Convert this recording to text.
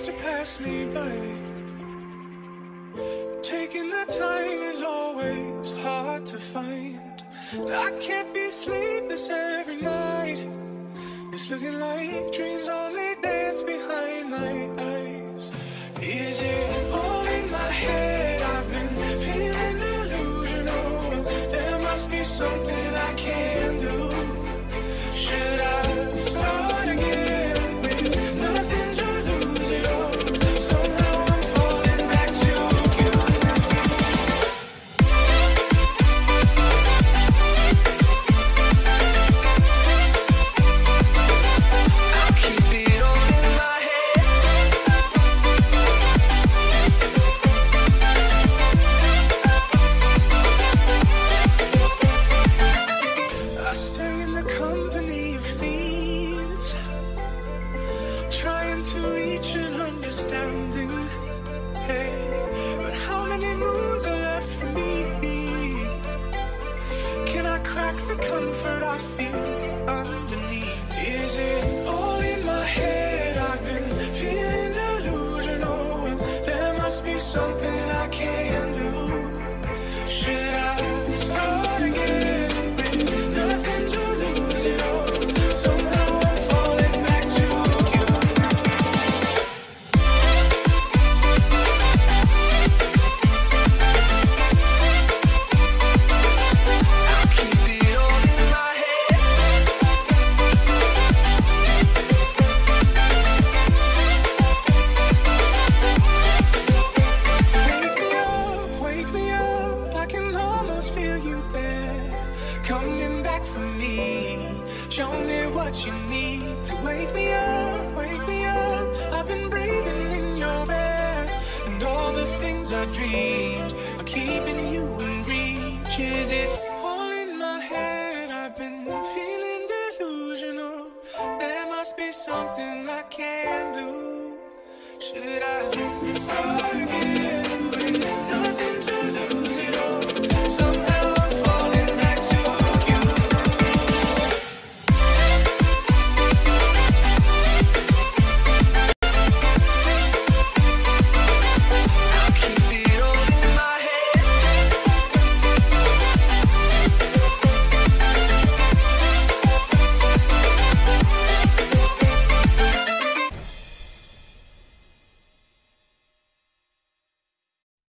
to pass me by. Taking the time is always hard to find. I can't be sleepless every night. It's looking like dreams only dance behind my eyes. Is it all in my head? I've been feeling delusional. There must be something I can do. Should I start again with nothing to lose it all? Somehow I'm falling back to you. I'll keep it all in my head. I stay in the company of thieves, trying to reach an understanding. Hey, but how many moons are left for me? Can I crack the comfort I feel underneath? Is it all in my head? I've been feeling delusional. There must be something I can do. Should I start again with nothing to lose it all? Somehow I'm falling back to you. I'll keep it all in my head. Wake me up, I can almost feel you there, coming back for me. Show me what you need to wake me up, wake me up. I've been breathing in your air, and all the things I dreamed are keeping you in reach. Is it all in my head? I've been feeling delusional. There must be something I can do. Should I start again?